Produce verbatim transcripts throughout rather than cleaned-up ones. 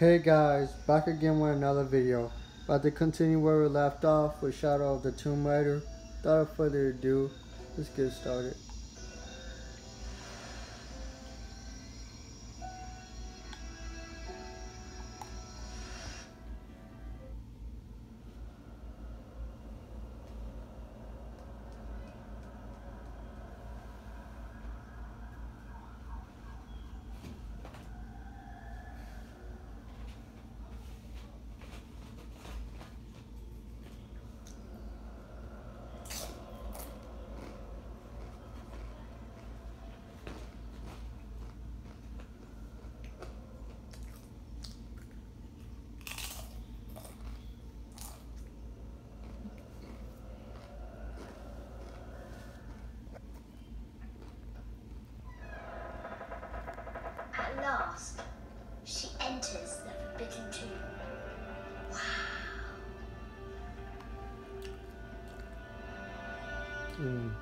Hey guys, back again with another video. About to continue where we left off with Shadow of the Tomb Raider. Without further ado, let's get started. At last, she enters the forbidden tomb. Wow. Mm.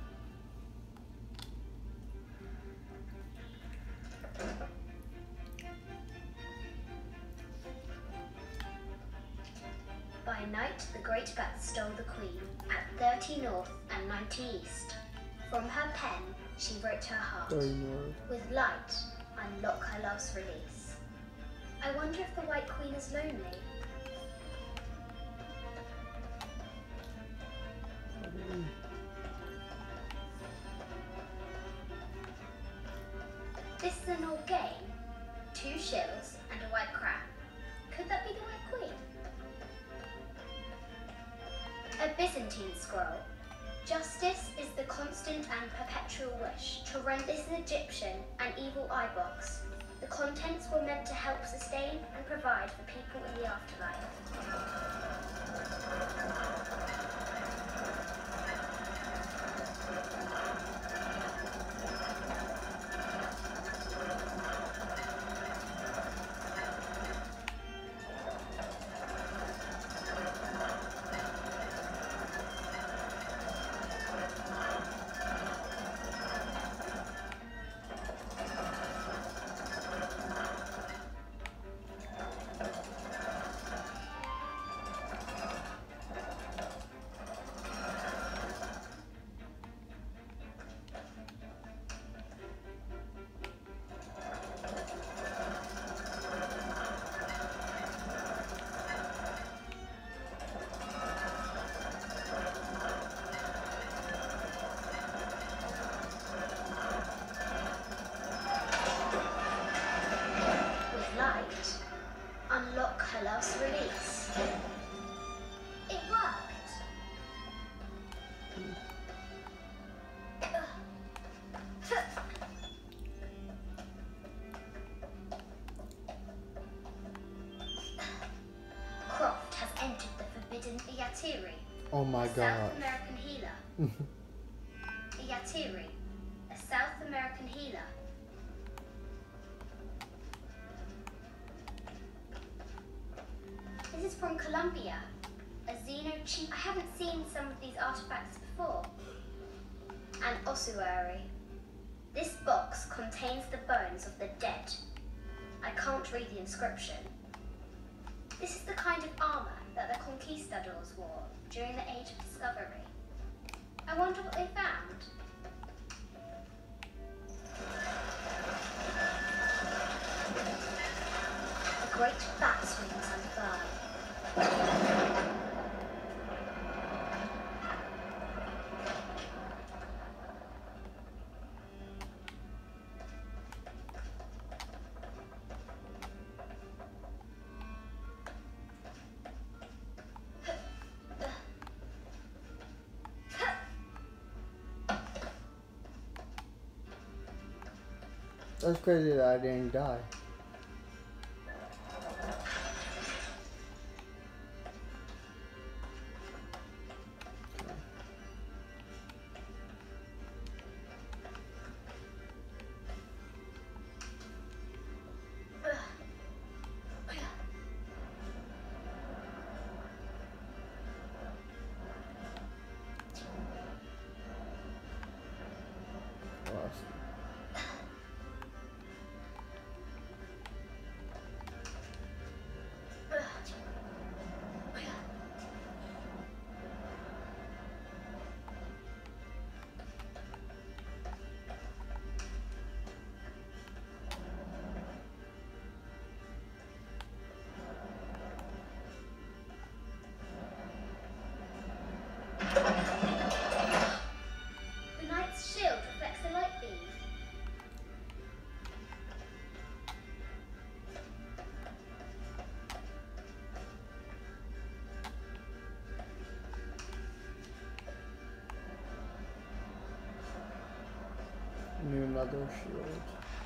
By night, the great bat stole the queen at thirty north and ninety east. From her pen, she wrote her heart. With light, unlock her love's release. I wonder if the White Queen is lonely. Mm. This is an old game. Two shills and a white crown. Could that be the White Queen? A Byzantine scroll. Justice is the constant and perpetual wish to rend this an Egyptian and evil eye box. The contents were meant to help sustain and provide for people in the afterlife. Unlock her love's release. It worked. Croft has entered the forbidden Yatiri. Oh my god. South American healer. Yatiri, a South American healer. This is from Colombia, a Xeno cheap. I haven't seen some of these artifacts before. An ossuary. This box contains the bones of the dead. I can't read the inscription. This is the kind of armor that the conquistadors wore during the Age of Discovery. I wonder what they found. The great bat swings unfurled. That's crazy that I didn't die. another shield.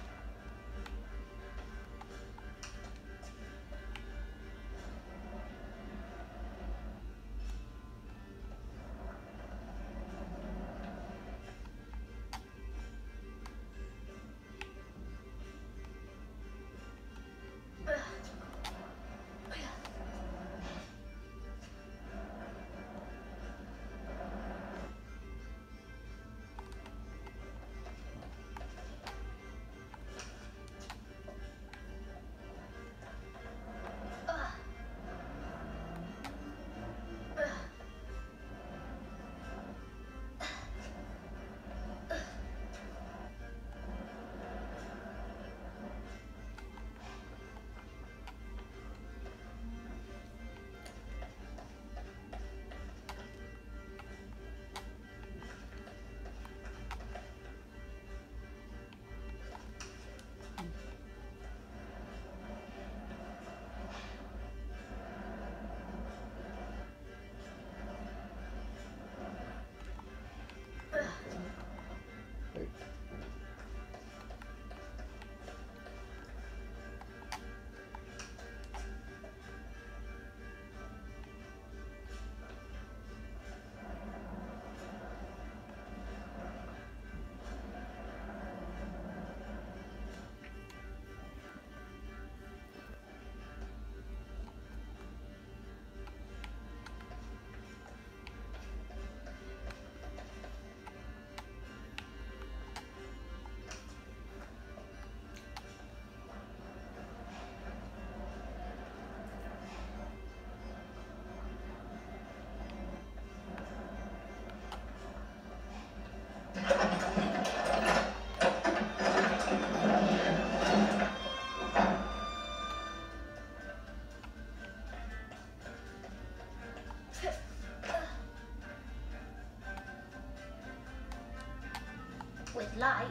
With light,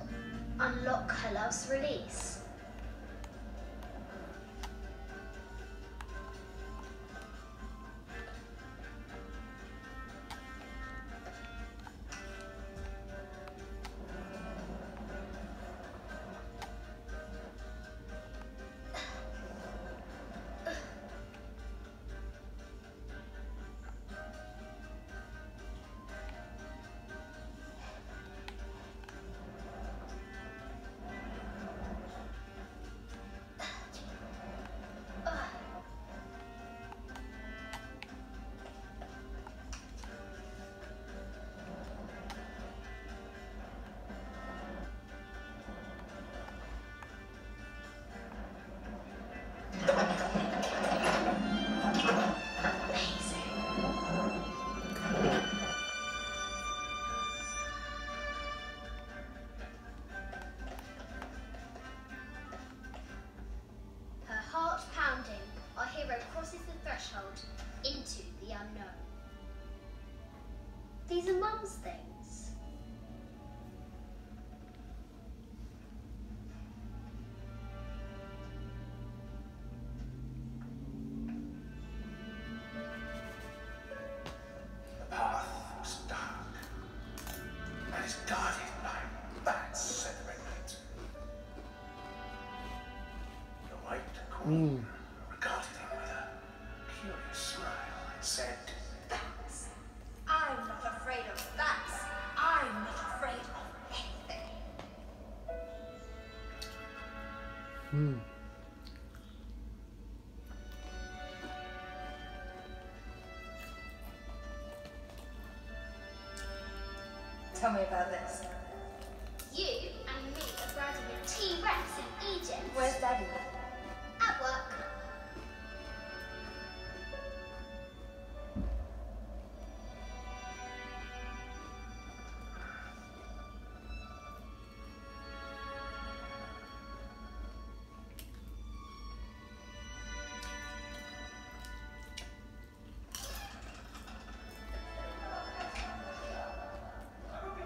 unlock her love's release. Into the unknown. These are Mum's things. The path was dark, and is guarded by bats, said the red knight. The white queen regarded him with a curious smile and said, Bats. I'm not afraid of bats. I'm not afraid of anything. Hmm. Tell me about this. You and me are riding a T-Rex in Egypt. Where's Daddy? At work.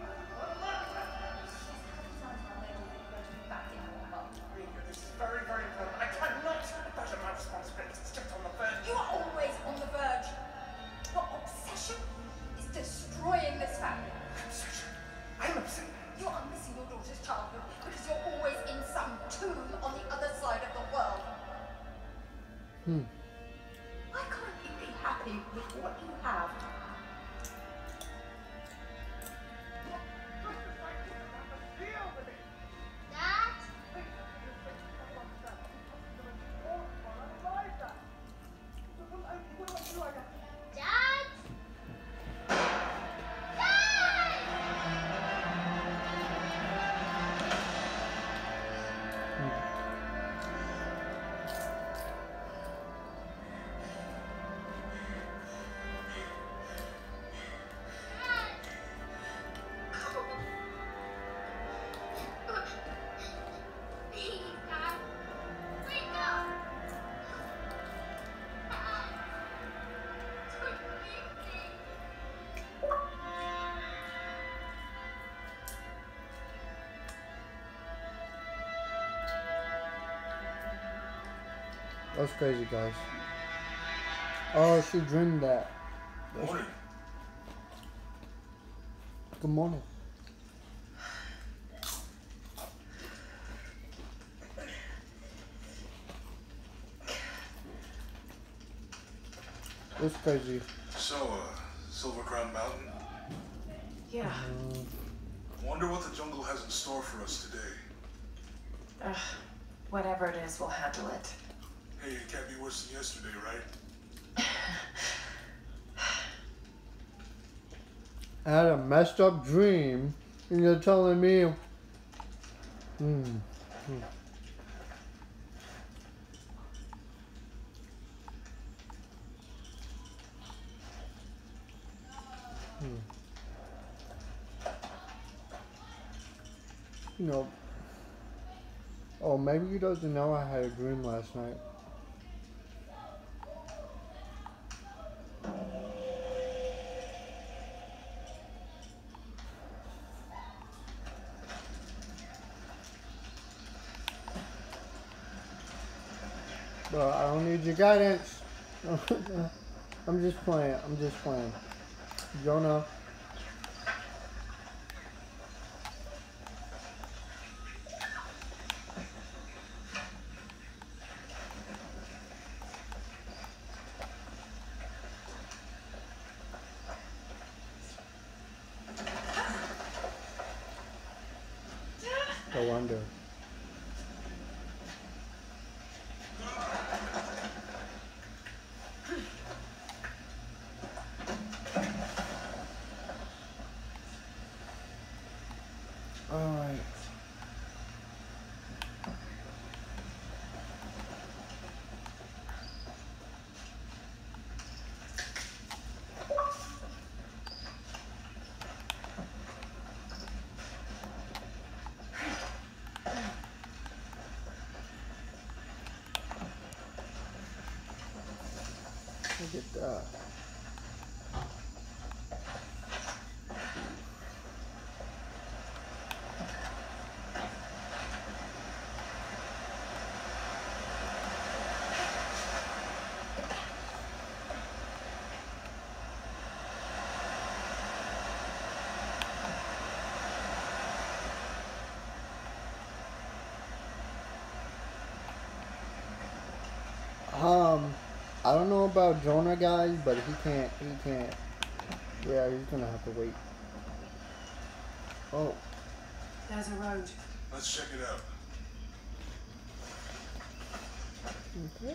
this is very, very Hmm. Why can't you be happy with what you have? Dad? Dad? Please, Dad. Wake up. Dad. Don't leave me. That's crazy, guys. Oh, she dreamed that. Morning. Good morning. That's crazy. So, uh, Silver Crown Mountain? Yeah. Wonder what the jungle has in store for us today. Ugh, whatever it is, we'll handle it. Hey, it can't be worse than yesterday, right? I had a messed up dream, and you're telling me. Hmm. Hmm. Hmm. You know. Oh, maybe he doesn't know I had a dream last night. But I don't need your guidance. I'm just playing. I'm just playing. Jonah. Go under. Alright. Look at that. Um, I don't know about Jonah, guys, but he can't, he can't. Yeah, he's gonna have to wait. Oh. There's a road. Let's check it out. Okay.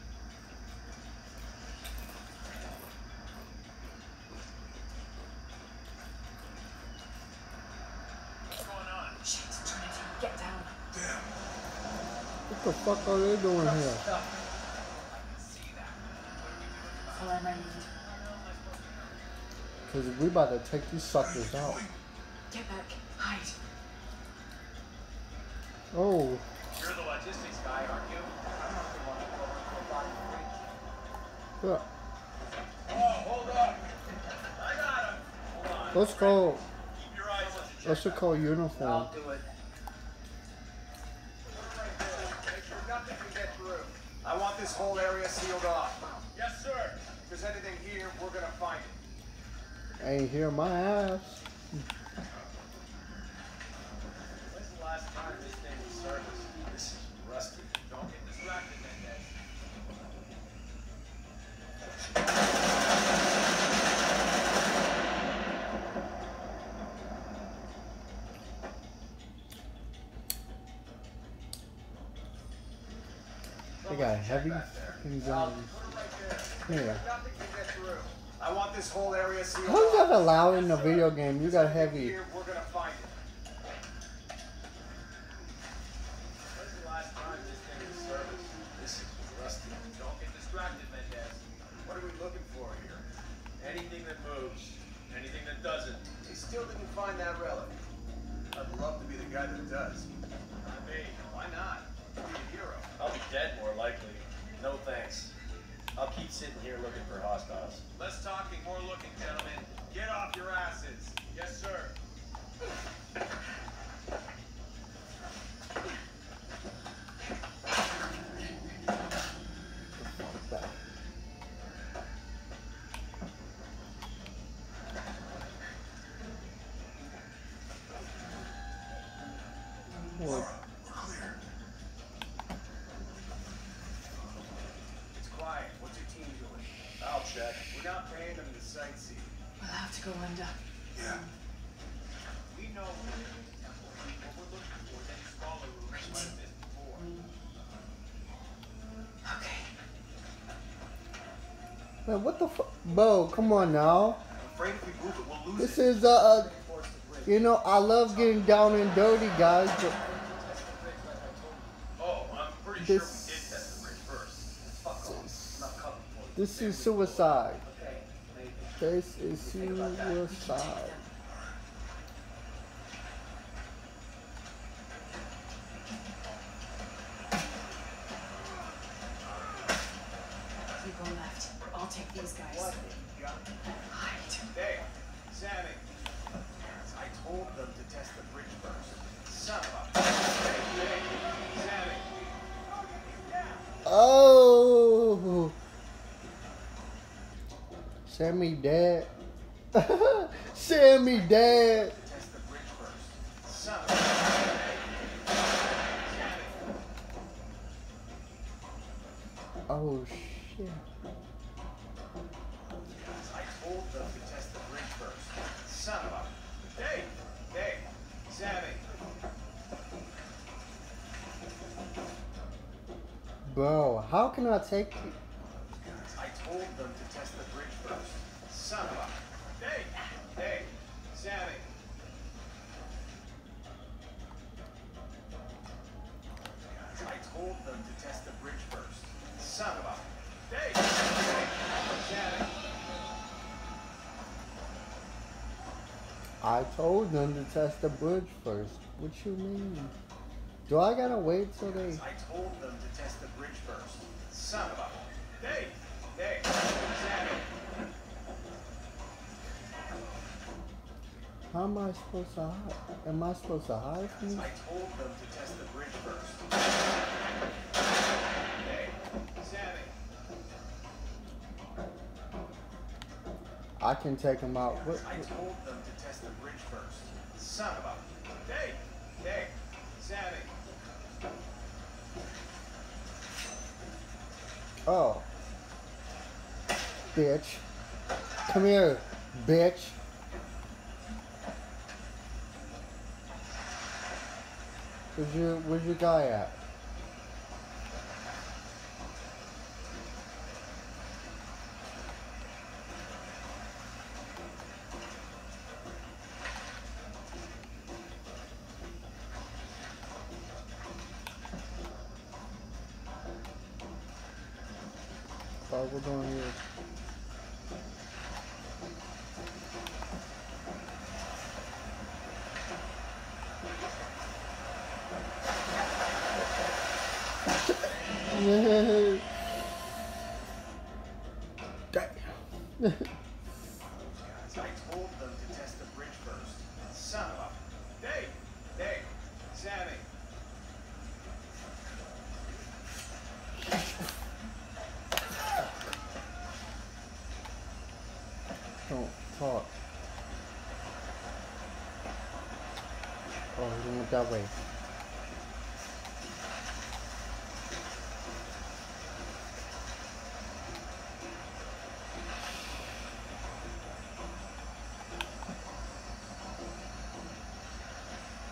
What's going on? Shit, Trinity, get down. Damn. What the fuck are they doing here? Follow my lead. Cause we about to take these suckers out. Get back. Hide. Oh. You're the logistics guy, aren't you? I'm not the one who covers the body bridge. Yeah. Oh, hold up. I got him. Hold on. Let's go. Keep your eyes on the Let's just call uniform. I'll do it. Make sure nothing can get through. I want this whole area sealed off. Yes, sir. If there's anything here, we're gonna find it. Ain't hear my ass. When's the last time this thing was serviced? This is rusty. Don't get distracted, Mendez. heavy fucking guns. Yeah. I want this whole area sealed. How is that allowed in a video game? You got heavy. Here, we're gonna find it. When's the last time this thing was serviced? This is rusty. Don't get distracted, Mendez. What are we looking for here? Anything that moves. Anything that doesn't. He still didn't find that relic. I'd love to be the guy that does. Not me. Why not? Be a hero. I'll be dead more likely. No thanks. I'll keep sitting here looking for hostiles. Less talking, more looking, gentlemen. Get off your asses. Yes, sir. What? It's quiet. What's your team doing? I'll check. We're not paying them to sightsee. We'll have to go under. Yeah. We know what we're looking for. Any smaller rooms like this before. Okay. Man, what the fuck? Bro, come on now. I'm afraid if we move it, we'll lose This it. is, uh, you know, I love getting down and dirty, guys, but Oh, I'm pretty this, sure we did test the bridge first. Fuck off. I'm not coming for you. this is suicide. This is suicide. You go left. I'll take these guys. What? You got me? Hide. Hey, Sammy. I told them to test the bridge first. Son of a... Hey, hey, Sammy. Oh, Sammy dead. Sammy dead. Test the bridge first. Son of a... Sammy. Oh shit. I told them to test the bridge first. Son of a... Hey, hey, Sammy. Bro, how can I take you? I told them to test the bridge first. Son of a... Hey, hey, Sammy. I told them to test the bridge first. Son of a... Hey, hey, Sammy. I told them to test the bridge first. What you mean? Do I gotta wait till they? I told them to test the bridge first. Son of a... Hey, hey, Sammy. How am I supposed to hide? Am I supposed to hide from you? I told them to test the bridge first. Hey, Sammy. I can take him out. What, I told them to test the bridge first. Son of a... Hey, hey, Sammy. oh, bitch! Come here, bitch! Where's your Where's your guy at? What we're doing here? Damn. I told them to test the bridge first. Son of a... Hey, hey, Sammy. Don't talk. Oh, he went that way.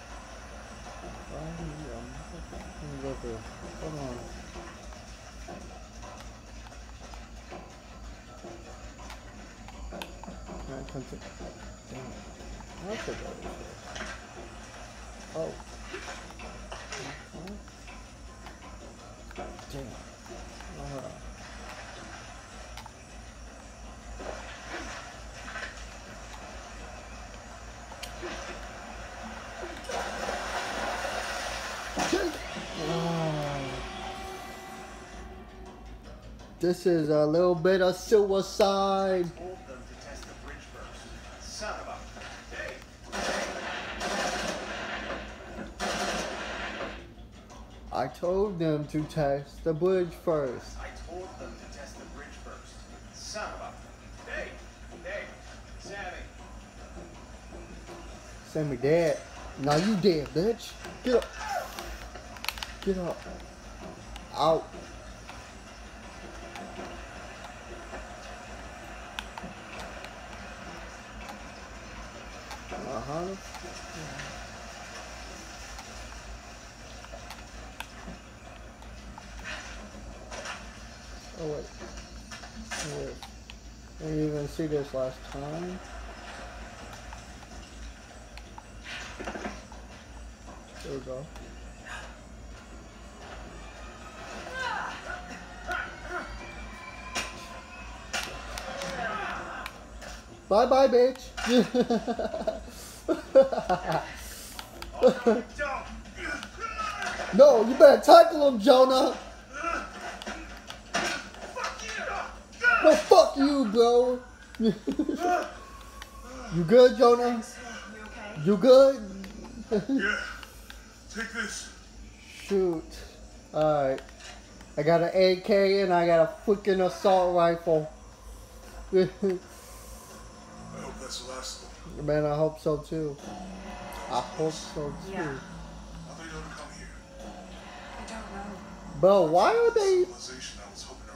Hold on. and continue. Damn it. I forgot it. Oh. Okay. Damn. Alright. This is a little bit of suicide. Told them to test the bridge first. Son of a... Hey! I told them to test the bridge first. I told them to test the bridge first. Son of a... Hey! Hey! Sammy! Sammy dead. Now you dead, bitch. Get up. Get up. Out. Uh-huh. Oh wait. Oh wait. I didn't even see this last time. There we go. Bye bye, bitch. No, you better tackle him, Jonah. No, fuck you, bro. You good, Jonah? You okay? You good? Yeah. Take this. Shoot. Alright. I got an A K and I got a freaking assault rifle. I hope that's the last one. Man, I hope so too. I hope so too. Yeah. How they know to come here? I don't know. Bro, why are they Civilization I was hoping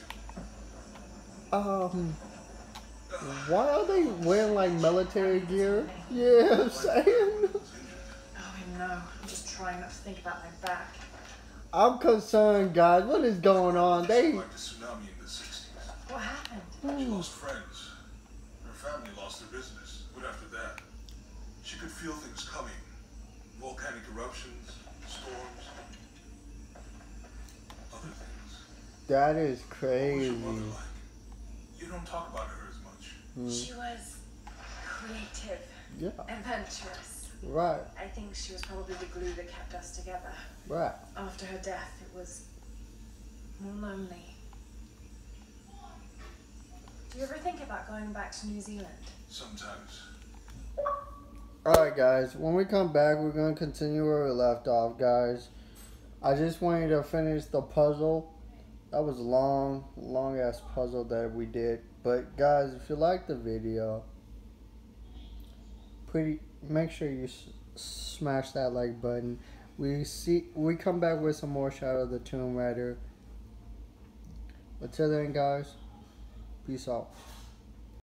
to run into. um why are they wearing like military gear? Yeah, I'm saying. Oh, I know. I'm just trying not to think about my back. I'm concerned, guys. What is going on? They Like the tsunami in the sixties. What happened? She lost friends. Her family lost their business. But after that, she could feel things coming. Volcanic eruptions, storms, other things. that is What was crazy. your mother like? You don't talk about her as much. She was creative, Yeah. adventurous. Right. I think she was probably the glue that kept us together. Right. After her death, it was more lonely. Do you ever think about going back to New Zealand? Sometimes. Alright guys, when we come back we're gonna continue where we left off, guys. I just wanted to finish the puzzle. That was a long, long ass puzzle that we did. But guys, if you like the video, pretty make sure you s smash that like button. We see we come back with some more Shadow of the Tomb Raider. Until then, guys, peace out.